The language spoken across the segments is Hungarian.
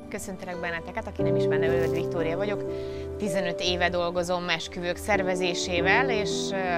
Köszöntelek benneteket, aki nem ismerne, Ölvedi Viktória vagyok. 15 éve dolgozom esküvők szervezésével, és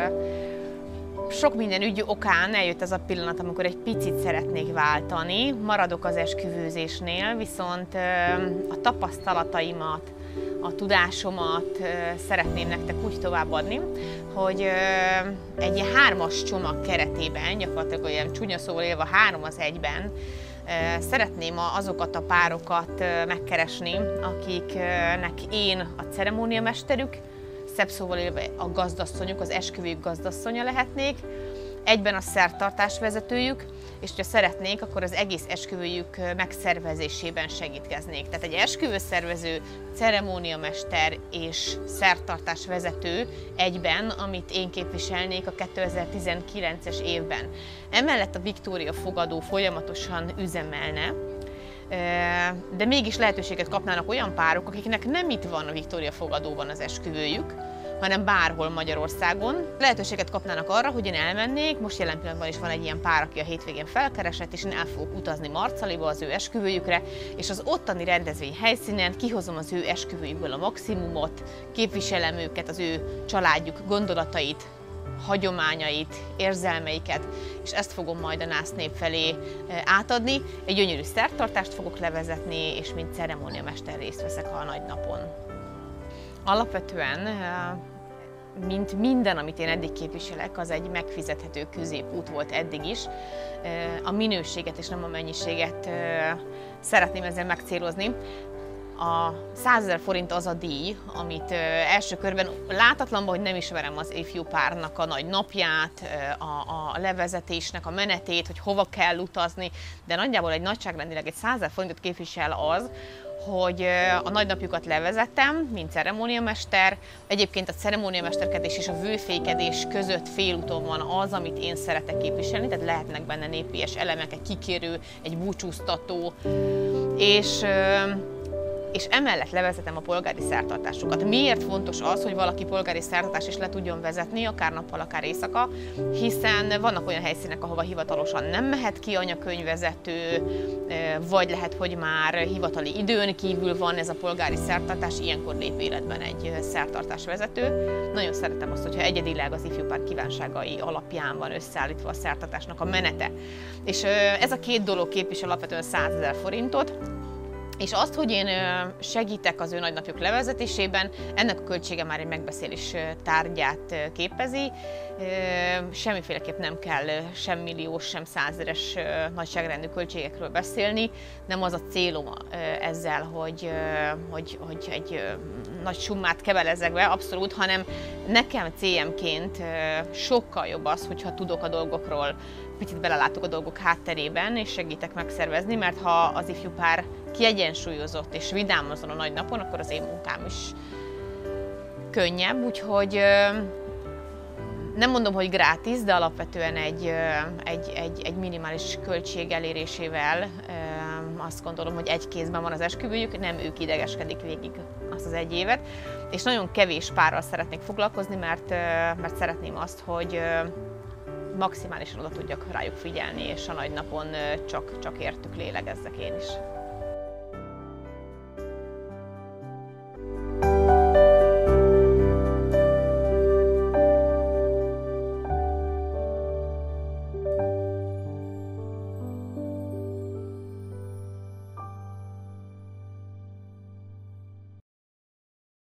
sok minden ügy okán eljött az a pillanat, amikor egy picit szeretnék váltani. Maradok az esküvőzésnél, viszont a tapasztalataimat, a tudásomat szeretném nektek úgy továbbadni, hogy egy ilyen 3-as csomag keretében, gyakorlatilag olyan csúnya szóval élve 3 az 1-ben, szeretném azokat a párokat megkeresni, akiknek én a ceremóniamesterük, szebb szóval élve a gazdasszonyuk, az esküvőjük gazdasszonya lehetnék, egyben a szertartás vezetőjük, és ha szeretnék, akkor az egész esküvőjük megszervezésében segítkeznék. Tehát egy esküvőszervező, ceremóniamester és szertartás vezető egyben, amit én képviselnék a 2019-es évben. Emellett a Viktória Fogadó folyamatosan üzemelne, de mégis lehetőséget kapnának olyan párok, akiknek nem itt van a Viktória Fogadóban az esküvőjük, hanem bárhol Magyarországon. Lehetőséget kapnának arra, hogy én elmennék, most jelen pillanatban is van egy ilyen pár, aki a hétvégén felkeresett, és én el fogok utazni Marcaliba az ő esküvőjükre, és az ottani rendezvény helyszínen kihozom az ő esküvőjükből a maximumot, képviselem őket, az ő családjuk gondolatait, hagyományait, érzelmeiket, és ezt fogom majd a nász nép felé átadni. Egy gyönyörű szertartást fogok levezetni, és mint ceremóniamester részt veszek a nagy napon. Alapvetően, mint minden, amit én eddig képviselek, az egy megfizethető középút volt eddig is. A minőséget és nem a mennyiséget szeretném ezzel megcélozni. A 100 000 forint az a díj, amit első körben látatlanban, hogy nem ismerem az ifjú párnak a nagy napját, a levezetésnek a menetét, hogy hova kell utazni, de nagyjából egy nagyságrendileg egy 100 000 forintot képvisel az, hogy a nagynapjukat levezettem, mint ceremóniamester. Egyébként a ceremóniamesterkedés és a vőfékedés között félúton van az, amit én szeretek képviselni, tehát lehetnek benne népies elemek, egy kikérő, egy búcsúztató, és emellett levezetem a polgári szertartásokat. Miért fontos az, hogy valaki polgári szertartást is le tudjon vezetni, akár nappal, akár éjszaka, hiszen vannak olyan helyszínek, ahova hivatalosan nem mehet ki anyakönyvvezető, vagy lehet, hogy már hivatali időn kívül van ez a polgári szertartás, ilyenkor lép életben egy szertartásvezető. Nagyon szeretem azt, hogyha egyedileg az ifjúpár kívánságai alapján van összeállítva a szertartásnak a menete. És ez a két dolog képvisel alapvetően 100 000 forintot, és azt, hogy én segítek az ő nagynapjuk levezetésében, ennek a költsége már egy megbeszélés tárgyát képezi. Semmiféleképp nem kell sem milliós, sem 100 000-es nagyságrendű költségekről beszélni. Nem az a célom ezzel, hogy egy nagy summát kebelezzek be, abszolút, hanem nekem céljemként sokkal jobb az, hogyha tudok a dolgokról, picit belelátok a dolgok hátterében, és segítek megszervezni, mert ha az ifjú pár kiegyensúlyozott és vidám azon a nagy napon, akkor az én munkám is könnyebb, úgyhogy nem mondom, hogy gratis, de alapvetően egy minimális költség elérésével azt gondolom, hogy egy kézben van az esküvőjük, nem ők idegeskedik végig azt az 1 évet, és nagyon kevés párral szeretnék foglalkozni, mert szeretném azt, hogy maximálisan oda tudjak rájuk figyelni, és a nagy napon csak értük lélegezzek én is.